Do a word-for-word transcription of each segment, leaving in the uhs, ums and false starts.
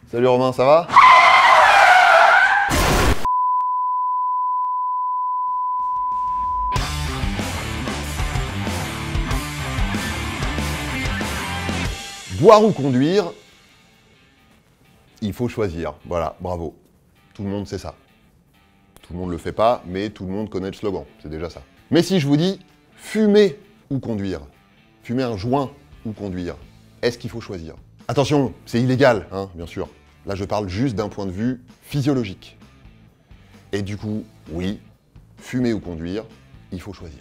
Salut Romain, ça va? Boire ou conduire, il faut choisir. Voilà, bravo. Tout le monde sait ça. Tout le monde ne le fait pas, mais tout le monde connaît le slogan. C'est déjà ça. Mais si je vous dis fumer ou conduire, fumer un joint ou conduire, est-ce qu'il faut choisir? Attention, c'est illégal, hein, bien sûr. Là, je parle juste d'un point de vue physiologique. Et du coup, oui, fumer ou conduire, il faut choisir.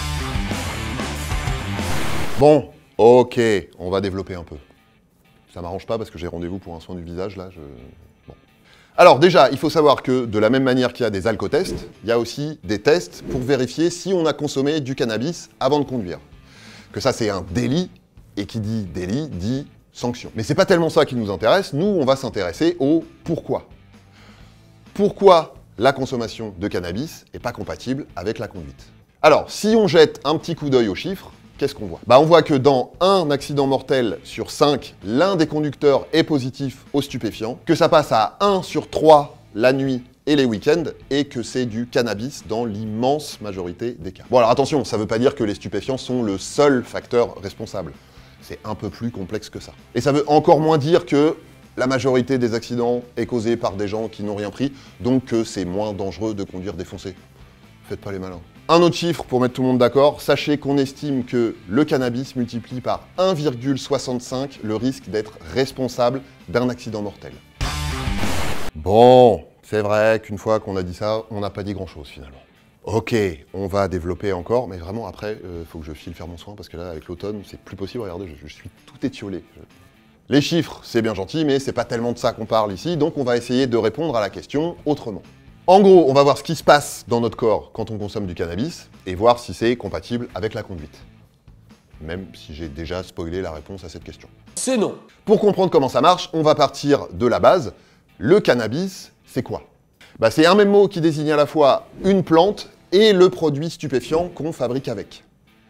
Bon, ok, on va développer un peu. Ça m'arrange pas parce que j'ai rendez-vous pour un soin du visage, là, je... Bon. Alors déjà, il faut savoir que de la même manière qu'il y a des alcotests, il y a aussi des tests pour vérifier si on a consommé du cannabis avant de conduire. Que ça, c'est un délit, et qui dit délit, dit sanction. Mais c'est pas tellement ça qui nous intéresse, nous, on va s'intéresser au pourquoi. Pourquoi la consommation de cannabis n'est pas compatible avec la conduite. Alors, si on jette un petit coup d'œil aux chiffres, qu'est-ce qu'on voit? Bah, on voit que dans un accident mortel sur cinq, l'un des conducteurs est positif aux stupéfiants, que ça passe à un sur trois la nuit et les week-ends, et que c'est du cannabis dans l'immense majorité des cas. Bon alors attention, ça veut pas dire que les stupéfiants sont le seul facteur responsable. C'est un peu plus complexe que ça. Et ça veut encore moins dire que la majorité des accidents est causée par des gens qui n'ont rien pris, donc que c'est moins dangereux de conduire défoncé. Faites pas les malins. Un autre chiffre pour mettre tout le monde d'accord, sachez qu'on estime que le cannabis multiplie par un virgule soixante-cinq le risque d'être responsable d'un accident mortel. Bon, c'est vrai qu'une fois qu'on a dit ça, on n'a pas dit grand-chose finalement. Ok, on va développer encore, mais vraiment après, il euh, faut que je file faire mon soin, parce que là, avec l'automne, c'est plus possible, regardez, je, je suis tout étiolé. Je... Les chiffres, c'est bien gentil, mais c'est pas tellement de ça qu'on parle ici, donc on va essayer de répondre à la question autrement. En gros, on va voir ce qui se passe dans notre corps quand on consomme du cannabis, et voir si c'est compatible avec la conduite. Même si j'ai déjà spoilé la réponse à cette question. C'est non. Pour comprendre comment ça marche, on va partir de la base. Le cannabis, c'est quoi? Bah, c'est un même mot qui désigne à la fois une plante et le produit stupéfiant qu'on fabrique avec.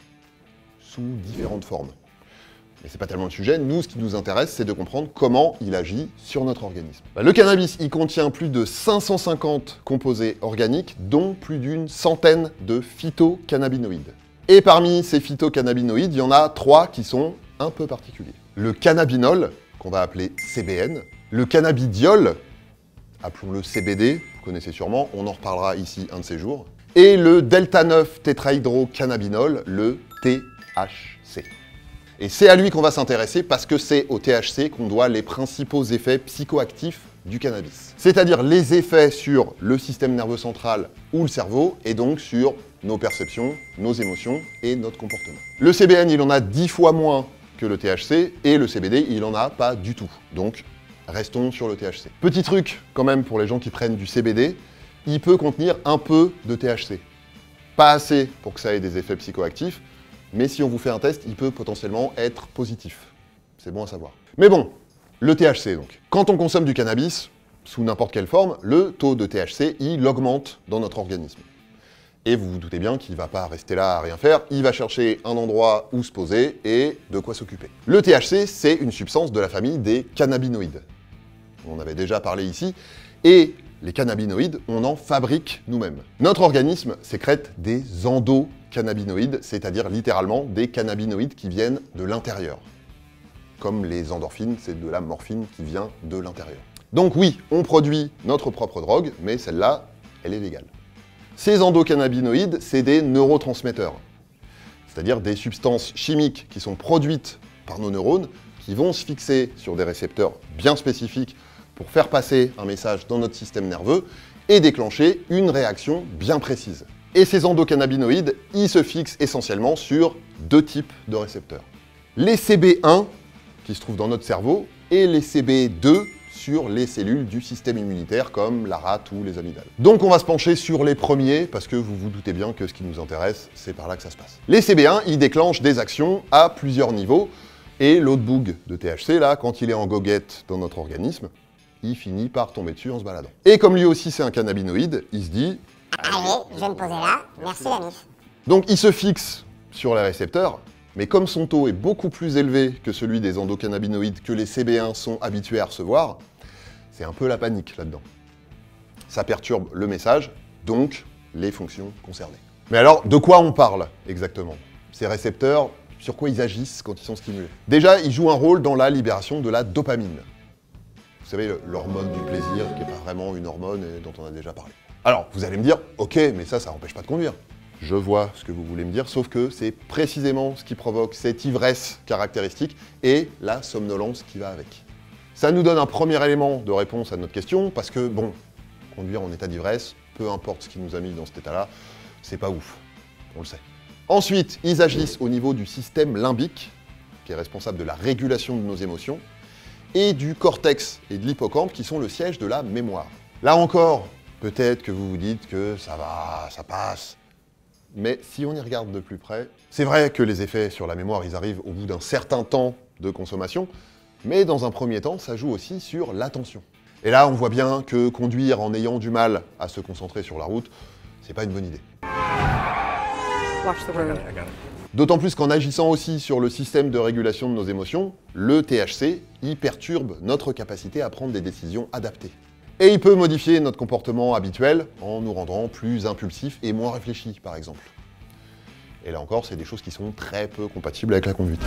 Sous différentes formes. Mais c'est pas tellement le sujet, nous ce qui nous intéresse c'est de comprendre comment il agit sur notre organisme. Bah, le cannabis, il contient plus de cinq cent cinquante composés organiques, dont plus d'une centaine de phytocannabinoïdes. Et parmi ces phytocannabinoïdes, il y en a trois qui sont un peu particuliers. Le cannabinol, qu'on va appeler C B N, le cannabidiol, appelons-le C B D, vous connaissez sûrement, on en reparlera ici un de ces jours, et le delta neuf tétrahydrocannabinol, le T H C. Et c'est à lui qu'on va s'intéresser parce que c'est au T H C qu'on doit les principaux effets psychoactifs du cannabis. C'est-à-dire les effets sur le système nerveux central ou le cerveau, et donc sur nos perceptions, nos émotions et notre comportement. Le C B N, il en a dix fois moins que le T H C, et le C B D, il en a pas du tout. Donc, restons sur le T H C. Petit truc, quand même, pour les gens qui prennent du C B D, il peut contenir un peu de T H C. Pas assez pour que ça ait des effets psychoactifs, mais si on vous fait un test, il peut potentiellement être positif. C'est bon à savoir. Mais bon, le T H C donc. Quand on consomme du cannabis, sous n'importe quelle forme, le taux de T H C, il augmente dans notre organisme. Et vous vous doutez bien qu'il ne va pas rester là à rien faire, il va chercher un endroit où se poser et de quoi s'occuper. Le T H C, c'est une substance de la famille des cannabinoïdes. On en avait déjà parlé ici, et les cannabinoïdes, on en fabrique nous-mêmes. Notre organisme sécrète des endocannabinoïdes, c'est-à-dire littéralement des cannabinoïdes qui viennent de l'intérieur. Comme les endorphines, c'est de la morphine qui vient de l'intérieur. Donc oui, on produit notre propre drogue, mais celle-là, elle est légale. Ces endocannabinoïdes, c'est des neurotransmetteurs, c'est-à-dire des substances chimiques qui sont produites par nos neurones, qui vont se fixer sur des récepteurs bien spécifiques pour faire passer un message dans notre système nerveux et déclencher une réaction bien précise. Et ces endocannabinoïdes, ils se fixent essentiellement sur deux types de récepteurs. Les C B un, qui se trouvent dans notre cerveau, et les C B deux, sur les cellules du système immunitaire comme la rate ou les amygdales. Donc on va se pencher sur les premiers, parce que vous vous doutez bien que ce qui nous intéresse, c'est par là que ça se passe. Les C B un, ils déclenchent des actions à plusieurs niveaux, et l'autre boug de T H C, là, quand il est en goguette dans notre organisme, il finit par tomber dessus en se baladant. Et comme lui aussi c'est un cannabinoïde, il se dit « Allez, je vais me poser là, merci la mif ». Donc il se fixe sur les récepteurs, mais comme son taux est beaucoup plus élevé que celui des endocannabinoïdes que les C B un sont habitués à recevoir, C'est un peu la panique là-dedans. Ça perturbe le message, donc les fonctions concernées. Mais alors, de quoi on parle exactement? Ces récepteurs, sur quoi ils agissent quand ils sont stimulés? Déjà, ils jouent un rôle dans la libération de la dopamine. Vous savez, l'hormone du plaisir, qui n'est pas vraiment une hormone et dont on a déjà parlé. Alors, vous allez me dire, ok, mais ça, ça n'empêche pas de conduire. Je vois ce que vous voulez me dire, sauf que c'est précisément ce qui provoque cette ivresse caractéristique et la somnolence qui va avec. Ça nous donne un premier élément de réponse à notre question, parce que, bon, conduire en état d'ivresse, peu importe ce qui nous a mis dans cet état-là, c'est pas ouf, on le sait. Ensuite, ils agissent au niveau du système limbique, qui est responsable de la régulation de nos émotions, et du cortex et de l'hippocampe, qui sont le siège de la mémoire. Là encore, peut-être que vous vous dites que ça va, ça passe, mais si on y regarde de plus près, c'est vrai que les effets sur la mémoire, ils arrivent au bout d'un certain temps de consommation, mais dans un premier temps, ça joue aussi sur l'attention. Et là, on voit bien que conduire en ayant du mal à se concentrer sur la route, c'est pas une bonne idée. D'autant plus qu'en agissant aussi sur le système de régulation de nos émotions, le T H C, il perturbe notre capacité à prendre des décisions adaptées. Et il peut modifier notre comportement habituel en nous rendant plus impulsifs et moins réfléchis, par exemple. Et là encore, c'est des choses qui sont très peu compatibles avec la conduite.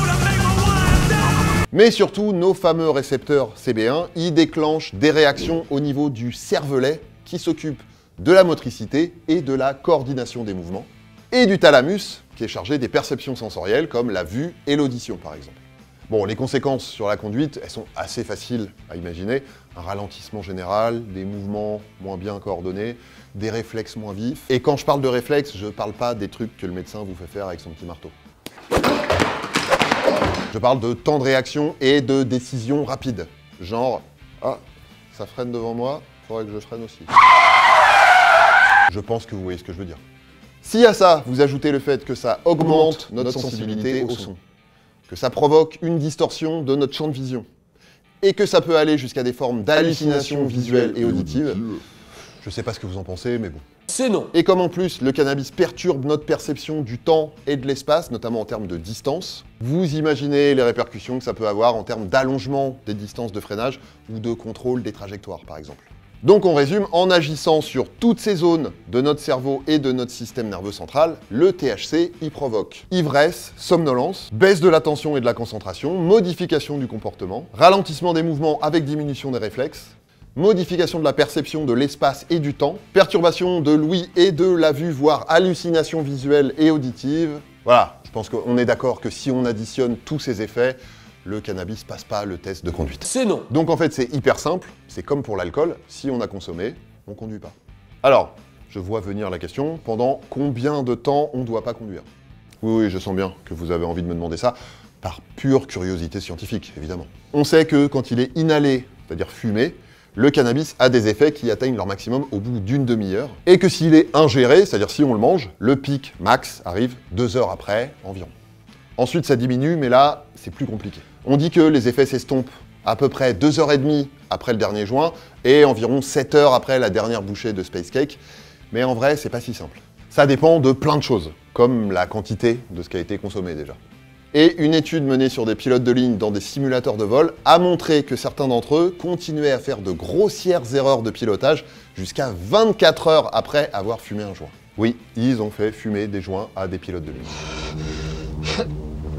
Mais surtout, nos fameux récepteurs C B un, ils déclenchent des réactions au niveau du cervelet qui s'occupe de la motricité et de la coordination des mouvements, et du thalamus qui est chargé des perceptions sensorielles comme la vue et l'audition, par exemple. Bon, les conséquences sur la conduite, elles sont assez faciles à imaginer. Un ralentissement général, des mouvements moins bien coordonnés, des réflexes moins vifs. Et quand je parle de réflexes, je parle pas des trucs que le médecin vous fait faire avec son petit marteau. Je parle de temps de réaction et de décision rapide. Genre, ah, ça freine devant moi, faudrait que je freine aussi. Je pense que vous voyez ce que je veux dire. Si à ça, vous ajoutez le fait que ça augmente notre sensibilité au son, que ça provoque une distorsion de notre champ de vision, et que ça peut aller jusqu'à des formes d'hallucinations visuelles et auditives, je sais pas ce que vous en pensez, mais bon. C'est non. Et comme en plus, le cannabis perturbe notre perception du temps et de l'espace, notamment en termes de distance, vous imaginez les répercussions que ça peut avoir en termes d'allongement des distances de freinage ou de contrôle des trajectoires, par exemple. Donc on résume, en agissant sur toutes ces zones de notre cerveau et de notre système nerveux central, le T H C y provoque ivresse, somnolence, baisse de l'attention et de la concentration, modification du comportement, ralentissement des mouvements avec diminution des réflexes, modification de la perception de l'espace et du temps, perturbation de l'ouïe et de la vue, voire hallucination visuelle et auditive. Voilà, je pense qu'on est d'accord que si on additionne tous ces effets, le cannabis passe pas le test de conduite. C'est non. Donc en fait, c'est hyper simple, c'est comme pour l'alcool, si on a consommé, on conduit pas. Alors, je vois venir la question, pendant combien de temps on ne doit pas conduire? Oui, oui, je sens bien que vous avez envie de me demander ça, par pure curiosité scientifique, évidemment. On sait que quand il est inhalé, c'est-à-dire fumé, le cannabis a des effets qui atteignent leur maximum au bout d'une demi-heure, et que s'il est ingéré, c'est-à-dire si on le mange, le pic max arrive deux heures après environ. Ensuite, ça diminue, mais là, c'est plus compliqué. On dit que les effets s'estompent à peu près deux heures trente après le dernier joint et environ sept heures après la dernière bouchée de Space Cake. Mais en vrai, c'est pas si simple. Ça dépend de plein de choses, comme la quantité de ce qui a été consommé déjà. Et une étude menée sur des pilotes de ligne dans des simulateurs de vol a montré que certains d'entre eux continuaient à faire de grossières erreurs de pilotage jusqu'à vingt-quatre heures après avoir fumé un joint. Oui, ils ont fait fumer des joints à des pilotes de ligne.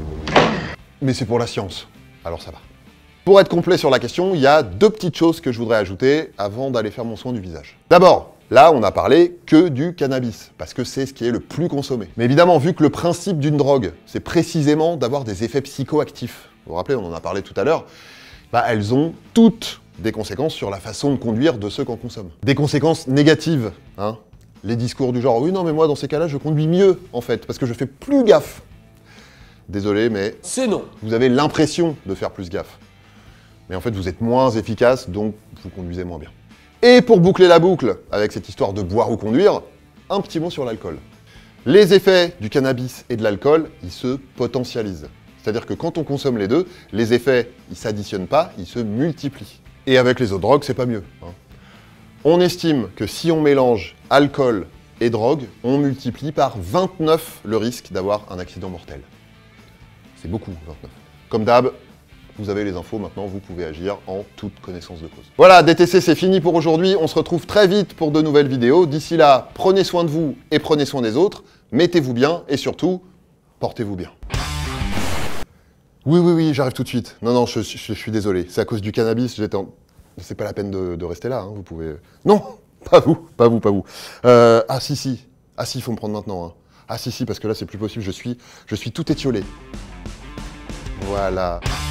Mais c'est pour la science, alors ça va. Pour être complet sur la question, il y a deux petites choses que je voudrais ajouter avant d'aller faire mon soin du visage. D'abord, là on a parlé que du cannabis, parce que c'est ce qui est le plus consommé. Mais évidemment, vu que le principe d'une drogue, c'est précisément d'avoir des effets psychoactifs, vous vous rappelez, on en a parlé tout à l'heure, bah elles ont toutes des conséquences sur la façon de conduire de ceux qu'on consomme. Des conséquences négatives, hein. Les discours du genre « oui, non, mais moi, dans ces cas-là, je conduis mieux, en fait, parce que je fais plus gaffe ». Désolé, mais c'est non. Vous avez l'impression de faire plus gaffe. Mais en fait, vous êtes moins efficace, donc vous conduisez moins bien. Et pour boucler la boucle, avec cette histoire de boire ou conduire, un petit mot sur l'alcool. Les effets du cannabis et de l'alcool, ils se potentialisent. C'est-à-dire que quand on consomme les deux, les effets, ils s'additionnent pas, ils se multiplient. Et avec les autres drogues, c'est pas mieux, hein. On estime que si on mélange alcool et drogue, on multiplie par vingt-neuf le risque d'avoir un accident mortel. C'est beaucoup, vingt-neuf. Comme d'hab, vous avez les infos maintenant, vous pouvez agir en toute connaissance de cause. Voilà, D T C c'est fini pour aujourd'hui, on se retrouve très vite pour de nouvelles vidéos. D'ici là, prenez soin de vous et prenez soin des autres, mettez-vous bien et surtout, portez-vous bien. Oui, oui, oui, j'arrive tout de suite. Non, non, je, je, je suis désolé, c'est à cause du cannabis, j'étais en... C'est pas la peine de, de rester là, hein, vous pouvez... Non, pas vous, pas vous, pas vous. Euh, ah si, si, ah si, il faut me prendre maintenant. Hein. Ah si, si, parce que là c'est plus possible, je suis, je suis tout étiolé. Voilà.